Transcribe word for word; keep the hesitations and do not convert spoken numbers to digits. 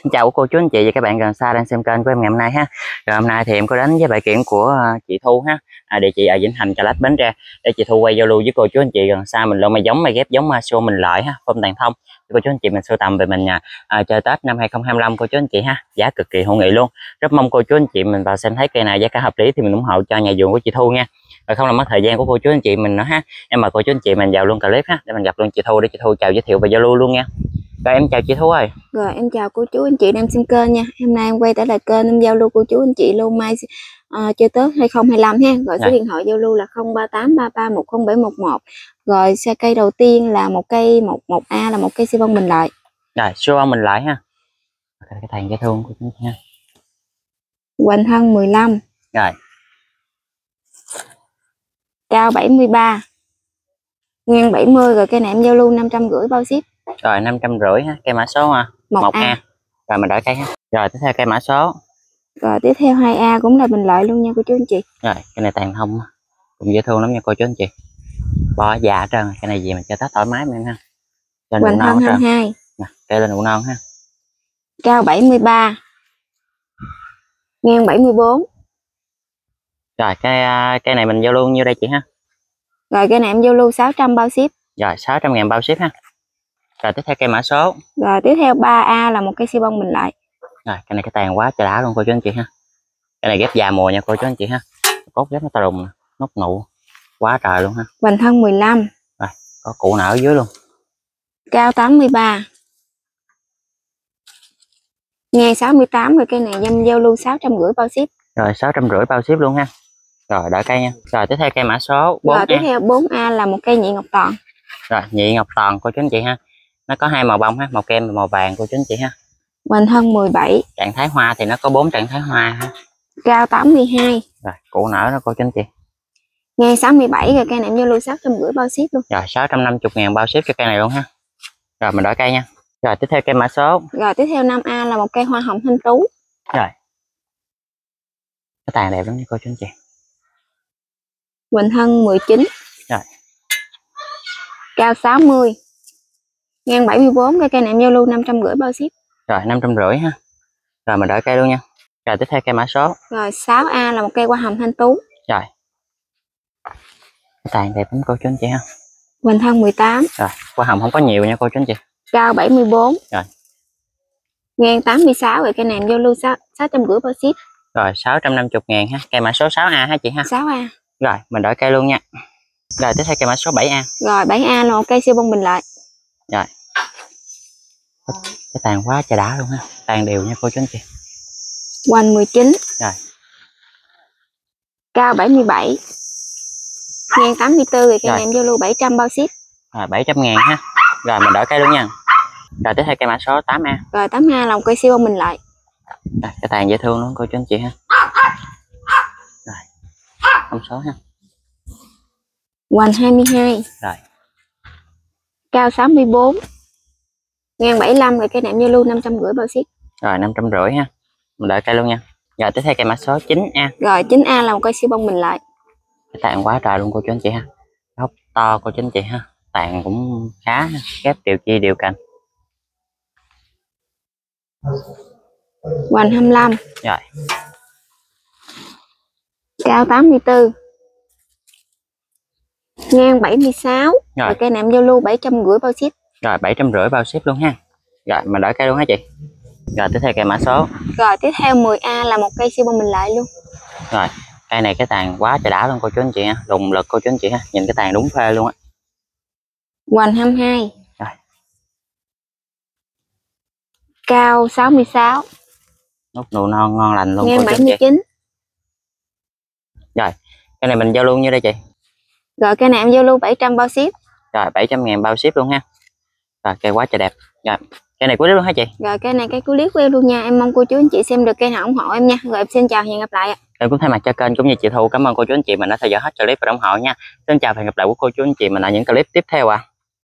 Xin chào cô chú anh chị và các bạn gần xa đang xem kênh của em ngày hôm nay ha. Rồi hôm nay thì em có đến với bài kiện của chị Thu ha, à, địa chị ở Vĩnh Thành, Chợ Lách, Bến Tre, để chị Thu quay giao lưu với cô chú anh chị gần xa mình lộn mai giống mai ghép giống mai show mình lợi ha, phong tàn thông để cô chú anh chị mình sưu tầm về mình à, à, chơi Tết năm hai không hai lăm cô chú anh chị ha, giá cực kỳ hữu nghị luôn. Rất mong cô chú anh chị mình vào xem thấy cây này giá cả hợp lý thì mình ủng hộ cho nhà vườn của chị Thu nha. Rồi không làm mất thời gian của cô chú anh chị mình nữa ha, em mời cô chú anh chị mình vào luôn clip ha để mình gặp luôn chị Thu để chị Thu chào giới thiệu và giao lưu luôn nha. Rồi em chào chị Thu ơi. Rồi em chào cô chú anh chị đang xem kênh nha. Hôm nay em quay trở lại kênh em giao lưu cô chú anh chị luôn mai uh, chơi Tết hai không hai lăm ha. Rồi số điện thoại giao lưu là không ba tám ba ba một không bảy một một. Rồi xe cây đầu tiên là một cây một một A là một cây siêu bông mình lại. Rồi siêu bông mình lại ha. Cái thằng dễ thương của chúng ta ha. Hoành thân mười lăm. Rồi. Cao bảy mươi ba. Ngang bảy mươi. Rồi cây này em giao lưu năm trăm rưỡi bao ship. Rồi năm trăm rưỡi ha, cây mã số ha. một A. Rồi mình đổi cây ha. Rồi tiếp theo cây mã số. Rồi tiếp theo hai A cũng là bình lợi luôn nha cô chú anh chị. Rồi cái này tàn thông cũng dễ thương lắm nha cô chú anh chị. Bò già hết trơn, cái này gì mình cho Tết thoải mái em ha. Hoành thân hai mươi hai. Nè, cây lên nụ non ha. Cao bảy mươi ba. Ngang bảy mươi bốn. Rồi cây cây này mình giao lưu nhiêu đây chị ha? Rồi cây này em giao lưu sáu trăm bao ship. Rồi sáu trăm ngàn bao ship ha. Rồi tiếp theo cây mã số. Rồi tiếp theo ba A là một cây siêu bông mình lại. Rồi cái này cái tàn quá trời đá luôn cô chú anh chị ha. Cái này ghép già mùa nha cô chú anh chị ha. Cốt ghép nó to đùng, nốt nụ quá trời luôn ha. Hoành thân mười lăm. Rồi có cụ nở ở dưới luôn. Cao tám mươi ba. Ngang sáu mươi tám. Rồi cây này em giao lưu sáu trăm rưỡi bao ship. Rồi sáu trăm rưỡi bao ship luôn ha. Rồi đợi cây nha. Rồi tiếp theo cây mã số bốn A. Rồi tiếp theo bốn A là một cây nhị ngọc toàn. Rồi nhị ngọc toàn cô chú anh chị ha. Nó có hai màu bông ha, màu kem và màu vàng cô chú anh chị ha. Hoành thân mười bảy. Trạng thái hoa thì nó có bốn trạng thái hoa ha. Cao tám mươi hai. Rồi cụ nở đó cô chú anh chị. Ngang sáu mươi bảy. Rồi cây này em giao lưu sáu trăm rưỡi bao ship luôn. Rồi sáu trăm năm mươi ngàn bao ship cho cây này luôn ha. Rồi mình đổi cây nha. Rồi tiếp theo cây mã số. Rồi tiếp theo năm A là một cây hoa hồng thanh tú. Rồi cái tàn đẹp lắm cô chú anh chị. Hoành thân mười chín. Rồi. Cao sáu mươi. Ngang bảy mươi bốn. Cây cây này em giao lưu năm trăm rưỡi bao ship. Rồi năm trăm rưỡi ha. Rồi mình đổi cây luôn nha. Rồi tiếp theo cây mã số. Rồi sáu A là một cây hoa hồng thanh tú. Rồi cái tàn đẹp lắm cô chú anh chị ha. Hoành thân mười tám. Rồi hoa hồng không có nhiều nha cô chú anh chị. Cao bảy mươi bốn. Rồi. Ngang tám mươi sáu. Rồi cây này em giao lưu sáu trăm rưỡi bao ship. Rồi sáu trăm năm mươi ngàn ha. Cây mã số sáu A ha chị ha. sáu A. Rồi mình đổi cây luôn nha. Rồi tiếp theo cây mã số bảy A. Rồi bảy A là một cây siêu bông bình lợi. Rồi cái tàn quá trời đá luôn ha. Tàn đều nha cô chú anh chị. Hoành mười chín. Rồi. Cao bảy mươi bảy. Ngang tám mươi tư. Rồi cây này em giao lưu bảy trăm bao ship. Rồi bảy trăm ngàn ha. Rồi mình đổi cây luôn nha. Rồi tiếp theo cây mã số tám A. Rồi tám A là một cây siêu bông bình lợi. Rồi, cái tàn dễ thương luôn cô chú anh chị ha. Rồi thông số ha. Hoành hai mươi hai. Rồi. Cao sáu mươi bốn. Ngang bảy mươi lăm. Rồi cây này em giao lưu năm trăm rưỡi bao ship. Rồi năm trăm rưỡi ha. Mình đợi cây luôn nha. Rồi tiếp theo cây mã số chín A. Rồi chín A là một cây siêu bông mình lại. Cái tàn quá trời luôn cô chú anh chị ha. Gốc to cô chú anh chị ha. Tàn cũng khá ha. Ghép đều chi đều cành. Hoành hai mươi lăm. Rồi. Cao tám mươi tư. Ngang bảy mươi sáu. Rồi, rồi cây này em giao lưu bảy trăm rưỡi bao ship. Rồi bảy trăm rưỡi bao ship luôn ha. Rồi mình đợi cây luôn hả chị. Rồi tiếp theo cây mã số. Rồi tiếp theo mười A là một cây siêu bông mình lại luôn. Rồi cây này cái tàn quá trời đá luôn cô chú anh chị ha. Lùng lực cô chú anh chị ha. Nhìn cái tàn đúng phê luôn á. Hoành hai mươi hai. Rồi. Cao sáu mươi sáu. Nốt nụ non ngon lành luôn. Ngang bảy mươi chín. Rồi cái này mình giao lưu như đây chị. Rồi cây này em giao lưu bảy trăm bao ship. Rồi bảy trăm ngàn bao ship luôn ha. Rồi cây quá trời đẹp. Rồi cây này cuối clip luôn hả chị. Rồi cây này cây cuối clip của em luôn nha. Em mong cô chú anh chị xem được cây nào ủng hộ em nha. Rồi em xin chào và hẹn gặp lại ạ. Em cũng thay mặt cho kênh cũng như chị Thu cảm ơn cô chú anh chị mình đã theo dõi hết clip và ủng hộ nha. Xin chào và hẹn gặp lại của cô chú anh chị mình ở những clip tiếp theo ạ. À.